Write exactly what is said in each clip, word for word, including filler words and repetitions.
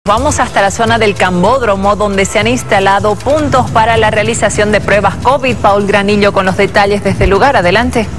Vamos hasta la zona del Cambódromo, donde se han instalado puntos para la realización de pruebas COVID. Paul Granillo con los detalles desde el lugar. Adelante.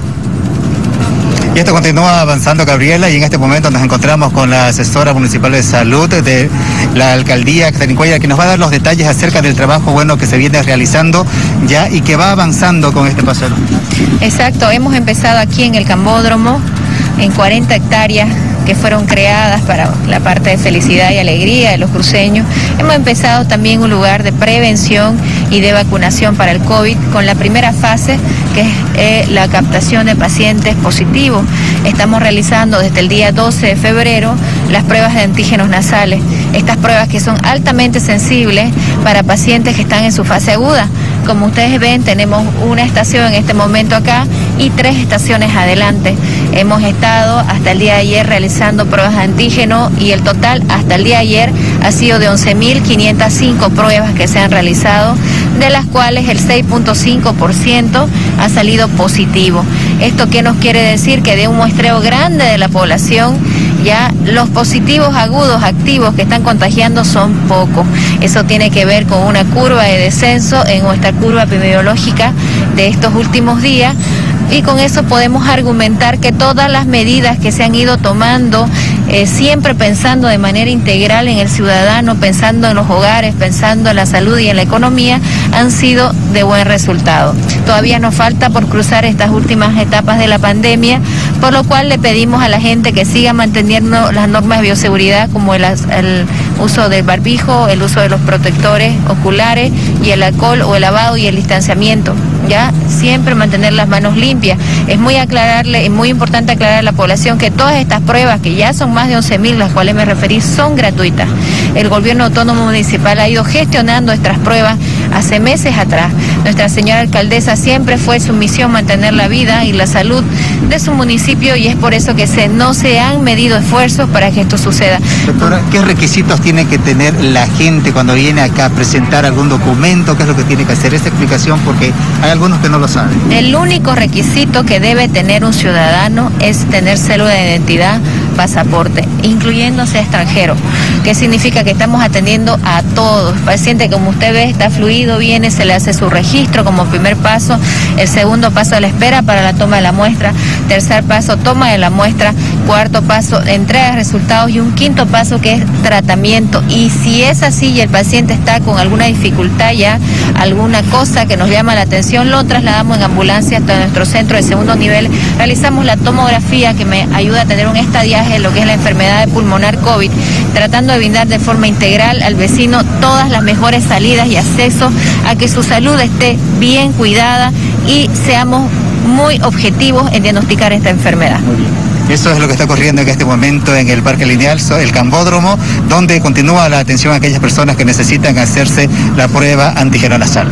Y esto continúa avanzando, Gabriela, y en este momento nos encontramos con la asesora municipal de salud de la alcaldía Catanicuaya, que nos va a dar los detalles acerca del trabajo bueno que se viene realizando ya y que va avanzando con este paseo. Exacto, hemos empezado aquí en el Cambódromo, en cuarenta hectáreas que fueron creadas para la parte de felicidad y alegría de los cruceños. Hemos empezado también un lugar de prevención y de vacunación para el COVID con la primera fase, que es eh, la captación de pacientes positivos. Estamos realizando desde el día doce de febrero las pruebas de antígenos nasales, estas pruebas que son altamente sensibles para pacientes que están en su fase aguda. Como ustedes ven, tenemos una estación en este momento acá y tres estaciones adelante. Hemos estado hasta el día de ayer realizando pruebas de antígeno y el total hasta el día de ayer ha sido de once mil quinientas cinco pruebas que se han realizado, de las cuales el seis punto cinco por ciento ha salido positivo. ¿Esto qué nos quiere decir? Que de un muestreo grande de la población, ya los positivos agudos activos que están contagiando son pocos. Eso tiene que ver con una curva de descenso en nuestra curva epidemiológica de estos últimos días. Y con eso podemos argumentar que todas las medidas que se han ido tomando, eh, siempre pensando de manera integral en el ciudadano, pensando en los hogares, pensando en la salud y en la economía, han sido de buen resultado. Todavía nos falta por cruzar estas últimas etapas de la pandemia, por lo cual le pedimos a la gente que siga manteniendo las normas de bioseguridad, como el, el uso del barbijo, el uso de los protectores oculares y el alcohol o el lavado y el distanciamiento. Ya siempre mantener las manos limpias. Es muy aclararle, es muy importante aclarar a la población que todas estas pruebas, que ya son más de once mil, las cuales me referí, son gratuitas. El gobierno autónomo municipal ha ido gestionando estas pruebas hace meses atrás. Nuestra señora alcaldesa siempre fue su misión mantener la vida y la salud de su municipio, y es por eso que se, no se han medido esfuerzos para que esto suceda. Doctora, ¿qué requisitos tiene que tener la gente cuando viene acá a presentar algún documento? ¿Qué es lo que tiene que hacer? Esta explicación, porque hay algunos que no lo saben. El único requisito que debe tener un ciudadano es tener cédula de identidad, pasaporte, incluyéndose extranjero, que significa que estamos atendiendo a todos. El paciente, como usted ve, está fluido, viene, se le hace su registro como primer paso, el segundo paso a la espera para la toma de la muestra, tercer paso, toma de la muestra, cuarto paso, entrega de resultados, y un quinto paso que es tratamiento. Y si es así y el paciente está con alguna dificultad ya, alguna cosa que nos llama la atención, lo trasladamos en ambulancia hasta nuestro centro de segundo nivel, realizamos la tomografía que me ayuda a tener un estadiaje de lo que es la enfermedad de pulmonar COVID, tratando de brindar de forma integral al vecino todas las mejores salidas y acceso a que su salud esté bien cuidada y seamos muy objetivos en diagnosticar esta enfermedad. Muy bien. Eso es lo que está ocurriendo en este momento en el Parque Lineal, el Cambódromo, donde continúa la atención a aquellas personas que necesitan hacerse la prueba antígeno nasal.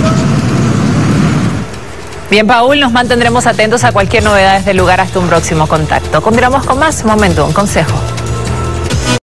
Bien, Paul, nos mantendremos atentos a cualquier novedad desde el lugar hasta un próximo contacto. Continuamos con más Momento, un consejo.